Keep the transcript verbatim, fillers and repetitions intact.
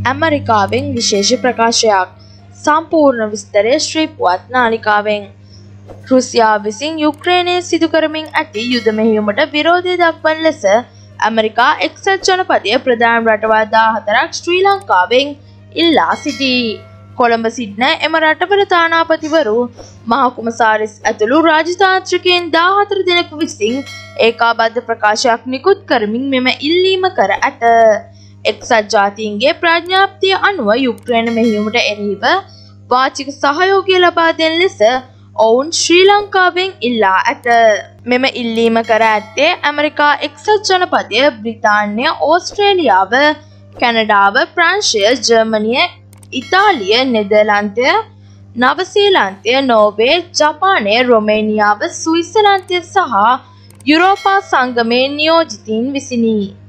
ඇමරිකාවෙන් විශේෂ ප්‍රකාශයක්. සම්පූර්ණ විස්තරය ශ්‍රී පුවත් නාලිකාවෙන්. රුසියාව විසින් යුක්‍රේනයේ සිදු කරමින් ඇති යුද මෙහෙයුමට විරෝධය දක්වන ලෙස ඇමරිකා එක්සත් ජනපදයේ ප්‍රධාන රටවල් දාහතරක් ශ්‍රී ලංකාවෙන් ඉල්ලා සිටී. කොළඹ සිටින එම රටවල තානාපතිවරු මහකුමසාරිස් ඇතුළු රාජතාන්ත්‍රිකයන් දාහතර දෙනෙකු විසින් ඒකාබද්ධ ප්‍රකාශයක් නිකුත් කරමින් මෙම ඉල්ලීම කර ඇත. එක්සත් ජාතීන්ගේ ප්‍රඥාප්තිය අනුව යුක්‍රේන මෙහෙයුමට එරෙහිව වාචික සහයෝගය ලබා දෙන ලෙස ඔවුන් ශ්‍රී ලංකාවෙන් ඉල්ලා ඇත. මෙම ඉල්ලීම කර ඇත්තේ ඇමරිකා එක්සත් ජනපදය, බ්‍රිතාන්‍ය, ඕස්ට්‍රේලියාව, කැනඩාව, ප්‍රංශය, ජර්මනිය, ඉතාලිය, නෙදර්ලන්තය, නවසීලන්තය, නෝර්වේ, ජපානය, රොමේනියාව, ස්විට්සර්ලන්තය සහ යුරෝපා සංගමේ නියෝජිතයින් විසිනි.